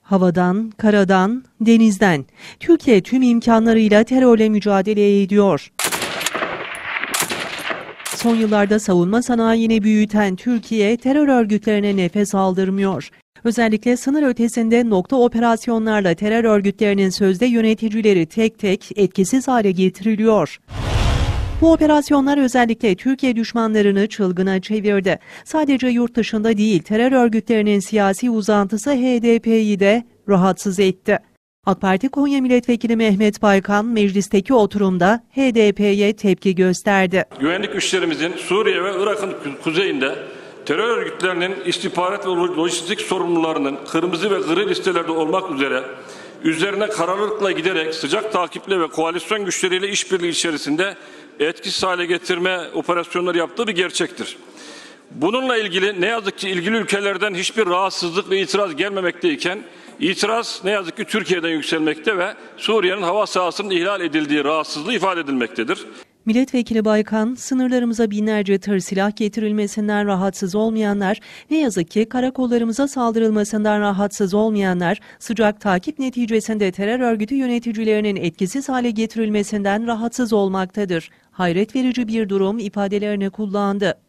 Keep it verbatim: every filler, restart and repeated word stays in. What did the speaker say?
Havadan, karadan, denizden. Türkiye tüm imkanlarıyla terörle mücadele ediyor. Son yıllarda savunma sanayini büyüten Türkiye, terör örgütlerine nefes aldırmıyor. Özellikle sınır ötesinde nokta operasyonlarla terör örgütlerinin sözde yöneticileri tek tek etkisiz hale getiriliyor. Bu operasyonlar özellikle Türkiye düşmanlarını çılgına çevirdi. Sadece yurt dışında değil, terör örgütlerinin siyasi uzantısı H D P'yi de rahatsız etti. AK Parti Konya Milletvekili Mehmet Baykan meclisteki oturumda H D P'ye tepki gösterdi. Güvenlik güçlerimizin Suriye ve Irak'ın kuzeyinde terör örgütlerinin istihbarat ve lojistik sorumlularının kırmızı ve gri listelerde olmak üzere üzerine kararlılıkla giderek sıcak takiple ve koalisyon güçleriyle işbirliği içerisinde etkisiz hale getirme operasyonları yaptığı bir gerçektir. Bununla ilgili ne yazık ki ilgili ülkelerden hiçbir rahatsızlık ve itiraz gelmemekteyken itiraz ne yazık ki Türkiye'den yükselmekte ve Suriye'nin hava sahasının ihlal edildiği rahatsızlığı ifade edilmektedir. Milletvekili Baykan, sınırlarımıza binlerce tır silah getirilmesinden rahatsız olmayanlar, ne yazık ki karakollarımıza saldırılmasından rahatsız olmayanlar, sıcak takip neticesinde terör örgütü yöneticilerinin etkisiz hale getirilmesinden rahatsız olmaktadır. Hayret verici bir durum ifadelerini kullandı.